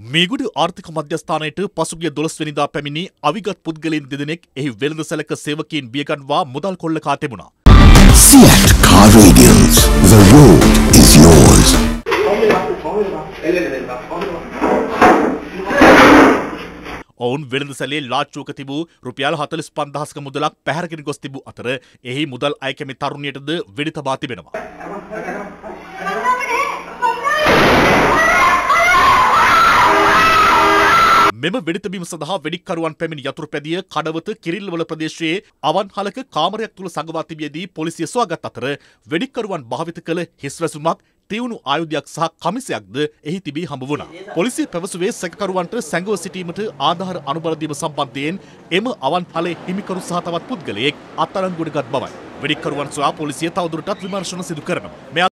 මේගොඩ ආර්ථික මධ්‍යස්ථානයට පසුගිය 12 වෙනිදා පැමිණි අවිගත් පුද්ගලයන් දෙදෙනෙක් එහි වෙළඳසැලක සේවකයින් බියගන්වා මුදල් කොල්ල කා තිබුණා. Fiat Car Radials. The road is yours. ඔවුන් වෙළඳසැලේ ලාච්චුවක තිබූ රුපියල් 45,000ක මුදලක් පැහැරගෙන ගොස් තිබූ අතර එහි මුදල් අය කැමි තරුණියටද වෙඩි තබා තිබෙනවා. මෙම වෙඩිතබීම සඳහා වෙඩික්කරුවන් පැමිණි යතුරුපැදිය කඩවත කිරිල්ලවල ප්‍රදේශයේ අවන්හලක කාමරයක් තුල සඟවා තිබියදී පොලිසිය සොයාගත් අතර වෙඩික්කරුවන් භාවිත කළ හිස්වැසුමක් තියුණු ආයුධයක් සහ කමිසයක්ද එහි තිබී හමු වුණා. පොලිසිය පැවසුවේ සැකකරුවන්ට සැඟව සිටීමට ආධාර අනුබල දීම සම්බන්ධයෙන් එම අවන්හලේ හිමිකරු සහ තවත් පුද්ගලයෙක් අත්අඩංගුවට ගත් බවයි. වෙඩික්කරුවන් සොයා පොලිසිය තවදුරටත් විමර්ශන සිදු කරනවා.